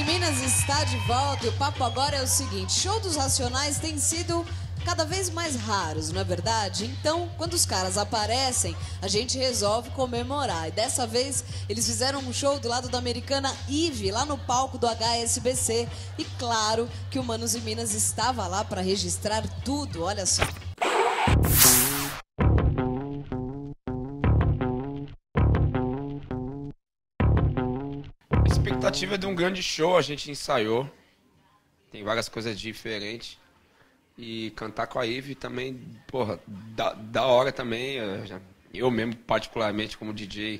e Minas está de volta e o papo agora é o seguinte: show dos Racionais tem sido cada vez mais raros, não é verdade? Então, quando os caras aparecem, a gente resolve comemorar. E dessa vez, eles fizeram um show do lado da americana Eve, lá no palco do HSBC. E claro que o Manos e Minas estava lá para registrar tudo, olha só. A expectativa é de um grande show, a gente ensaiou. Tem várias coisas diferentes. E cantar com a Eve também, porra, da hora também. Eu mesmo, particularmente, como DJ,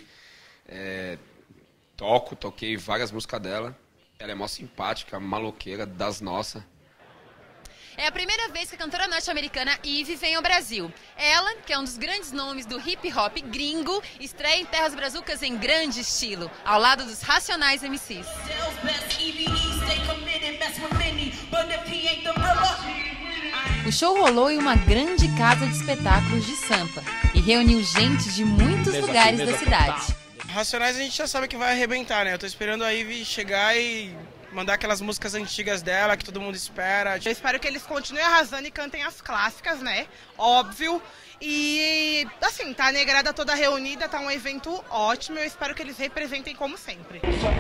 toquei várias músicas dela. Ela é mó simpática, maloqueira, das nossas. É a primeira vez que a cantora norte-americana Eve vem ao Brasil. Ela, que é um dos grandes nomes do hip-hop gringo, estreia em Terras Brazucas em grande estilo, ao lado dos Racionais MCs. O show rolou em uma grande casa de espetáculos de Sampa e reuniu gente de muitos lugares da cidade. Racionais a gente já sabe que vai arrebentar, né? Eu tô esperando a Eve chegar e mandar aquelas músicas antigas dela que todo mundo espera. Eu espero que eles continuem arrasando e cantem as clássicas, né? Óbvio. E, assim, tá a negrada toda reunida, tá um evento ótimo. Eu espero que eles representem como sempre.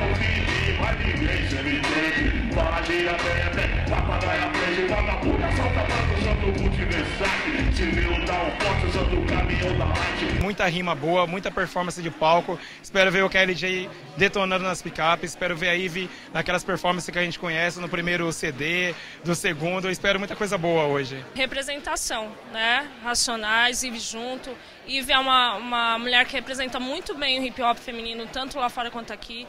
Muita rima boa, muita performance de palco. Espero ver o KLJ detonando nas picapes. Espero ver a Eve naquelas performances que a gente conhece no primeiro CD, do segundo. Eu espero muita coisa boa hoje. Representação, né? Racionais, Eve junto. Eve é uma mulher que representa muito bem o hip hop feminino, tanto lá fora quanto aqui.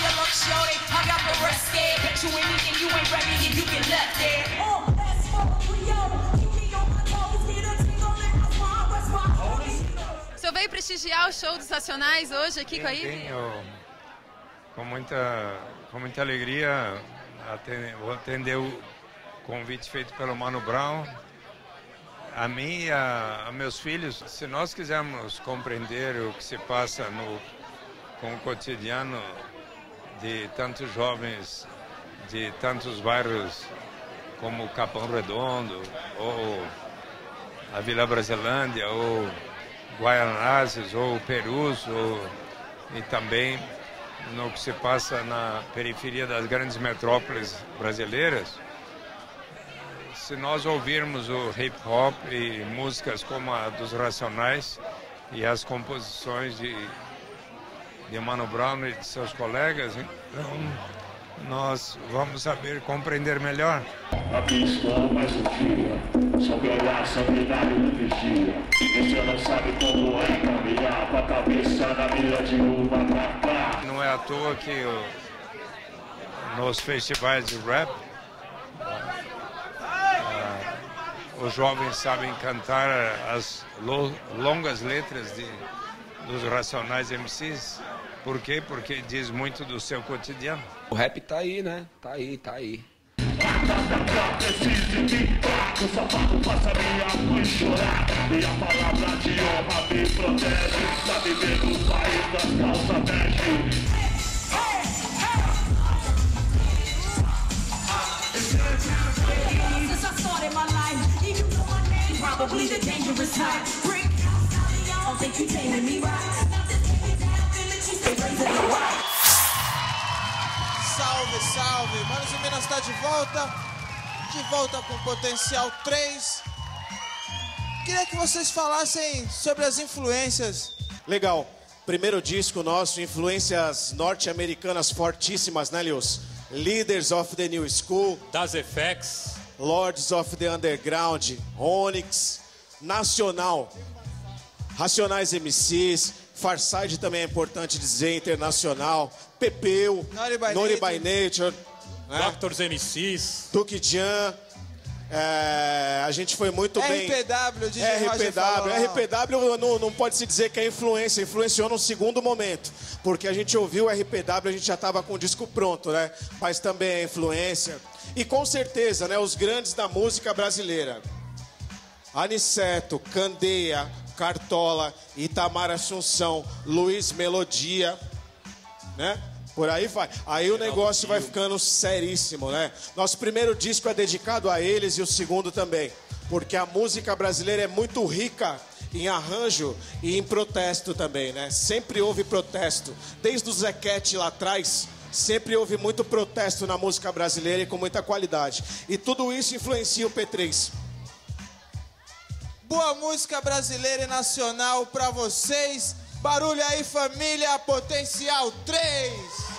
O senhor veio prestigiar o show dos Racionais hoje aqui com a Eve? Com muita alegria, vou atender o convite feito pelo Mano Brown. A mim e a meus filhos, se nós quisermos compreender o que se passa com o cotidiano de tantos jovens, de tantos bairros como Capão Redondo, ou a Vila Brasilândia, ou Guaianazes, ou Perus, e também no que se passa na periferia das grandes metrópoles brasileiras, se nós ouvirmos o hip hop e músicas como a dos Racionais e as composições de Mano Brown e de seus colegas, então nós vamos saber compreender melhor. A pistola mais um dia, sob o olhar sanguinário do vigia. Você não sabe como é caminhar com a cabeça na mira de uma pra cá. Não é à toa que nos festivais de rap os jovens sabem cantar as longas letras dos Racionais MCs. Por quê? Porque diz muito do seu cotidiano. O rap tá aí, né? Tá aí, tá aí. Salve, salve! Manos e Minas está de volta com Potencial 3. Queria que vocês falassem sobre as influências. Legal. Primeiro disco nosso, influências norte-americanas fortíssimas, né, Lewis? Leaders of the New School. Das FX. Lords of the Underground. Onyx. Nacional. Racionais MCs. Farside também é importante dizer, internacional. Pepeu. Naughty by Nature. Né? Doctors MCs. Duke Jan. A gente foi muito bem. RPW, DJ Roger falou. RPW não pode se dizer que é influência. Influenciou num segundo momento. Porque a gente ouviu o RPW, a gente já estava com o disco pronto, né? Mas também é influência. E com certeza, né? Os grandes da música brasileira. Aniceto, Candeia, Cartola, Itamar Assunção, Luiz Melodia, né? Por aí vai. Aí o negócio vai ficando seríssimo, né? Nosso primeiro disco é dedicado a eles e o segundo também. Porque a música brasileira é muito rica em arranjo e em protesto também, né? Sempre houve protesto. Desde o Zequete lá atrás, sempre houve muito protesto na música brasileira e com muita qualidade. E tudo isso influencia o P3. Boa música brasileira e nacional pra vocês. Barulho aí, família, Potencial 3.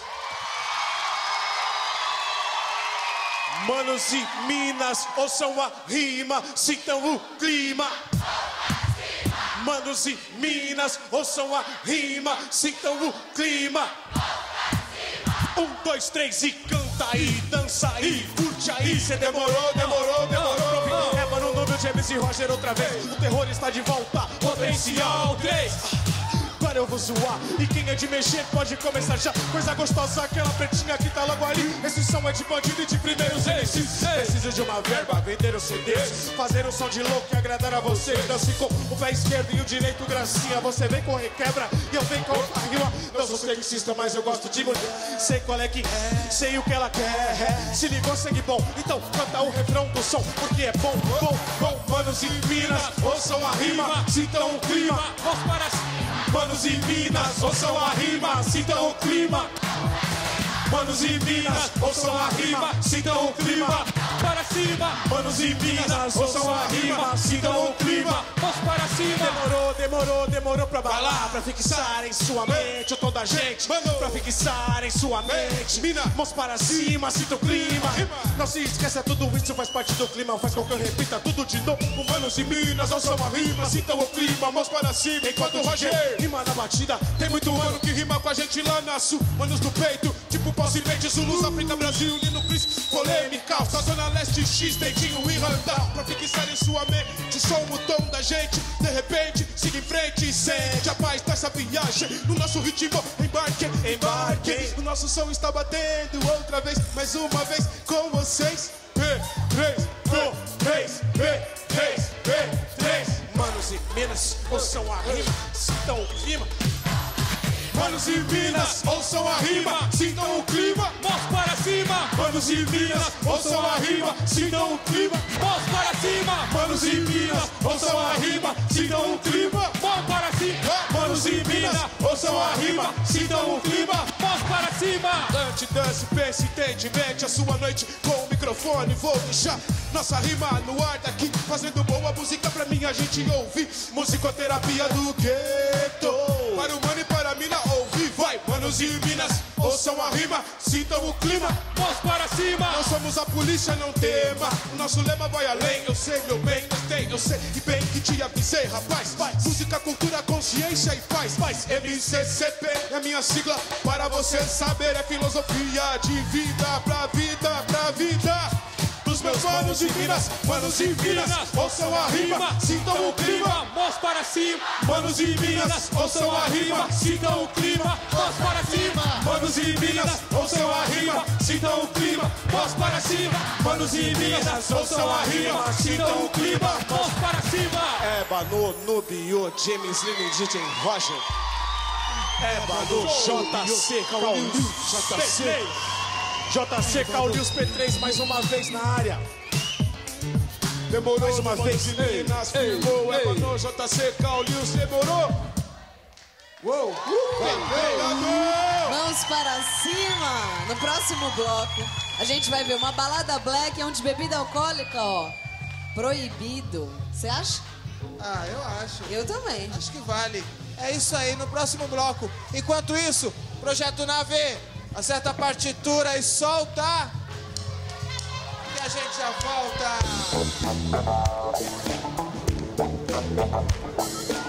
Manos e minas, ouçam a rima, sintam o clima. Manos e minas, ouçam a rima, sintam o clima. 1, 2, 3 e canta aí, dança aí, curte aí. Cê demorou. É Mano Núbio, James e Roger outra vez. O terror está de volta, Potencial 3. Agora eu vou zoar, e quem é de mexer pode começar já. Coisa gostosa, aquela pretinha que tá logo ali. Esse som é de bandido e de primeiros MCs. Preciso de uma verba, vender os CDs, fazer um som de louco e agradar a você. Dance com o pé esquerdo e o direito, gracinha. Você vem com requebra e eu venho com a rima. Não sou sexista, mas eu gosto de mulher. Sei qual é que é, sei o que ela quer. Se ligou, sangue bom, então canta o refrão do som, porque é bom. Manos e minas, ouçam a rima, sintam o clima. Vamos para Manos e minas, ouçam a rima, sintam o clima. Manos e minas, ouçam a rima, sintam o clima. Para cima, manos e minas, ouçam a rima, sintam o clima. Vamos para cima. Demorou pra balar, pra fixar em sua mente o tom da gente. Pra fixar em sua mente. Mãos para cima, sinta o clima. Não se esqueça, tudo isso faz parte do clima. Faz com que eu repita tudo de novo. Manos e minas, ouçam a rima, sintam o clima. Mãos para cima, enquanto o Roger rima na batida. Tem muito mano que rima com a gente lá na sul. Manos do peito, tipo Possimente, Zulus, África, Brasil, Nino Cris, polêmica, só Zona Leste, X, Dentinho e Randall. Pra fixar em sua mente o som, o tom da gente. De repente, siga em frente e sente a paz dessa viagem. No nosso ritmo, embarque. O nosso som está batendo outra vez, mais uma vez com vocês. P3. Manos e minas, ouçam a rima, sintam o clima. Manos e minas, ouçam a rima, sintam o clima. Mãos para cima. Manos e minas, ouçam a rima, sintam o clima. Mãos para cima. Manos e minas, ouçam a rima, sintam o clima. Mãos para cima. Manos e minas, ouçam a rima, sintam o clima. Mãos para cima. Dante, dance, pense, entende a sua noite com o microfone. Vou deixar nossa rima no ar daqui, fazendo boa música pra mim a gente ouvir. Musicoterapia do gueto. Para o mano e para a mina ouvir, vai. Manos e minas, ouçam a rima, sintam o clima. Mãos para cima. Nós somos a polícia, não tema. O nosso lema vai além. Eu sei, meu bem, eu sei e bem que te avisei, rapaz. Música, cultura, consciência e paz. MCCP é a minha sigla, para você saber. É filosofia de vida, pra vida. Dos meus manos e minas, ouçam a rima, sintam o clima. Mãos para cima. Manos e minas, ouçam a rima, sintam o clima. Mãos para cima. Manos e minas, ouçam a rima, sintam o clima. Mãos para cima. Manos e minas, ouçam a rima, sintam o clima. Mãos para cima. Mano Núbio, James Lino, DJ Roger. Mano JC, JC Caulius P3 mais uma vez na área. Demorou mais uma vez, meninas. Firmou, mano JC Caulius, demorou. Uou! Vamos para cima! No próximo bloco, a gente vai ver uma balada black onde bebida alcoólica, ó, proibido. Você acha? Ah, eu acho. Eu também. Acho que vale. É isso aí, no próximo bloco. Enquanto isso, Projeto Nave, acerta a partitura e solta. E a gente já volta.